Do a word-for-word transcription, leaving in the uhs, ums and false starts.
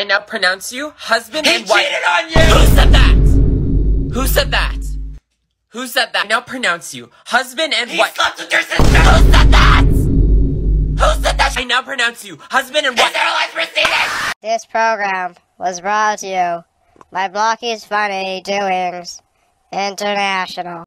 now pronounce you husband He and wife. cheated on you! Who said that? Who said that? Who said that? I now pronounce you husband and He wife. slept with your sister! Who said that? Who said that? I now pronounce you husband and wife. Is there a life proceeding? This program was brought to you by Blocky's Funny Doings International.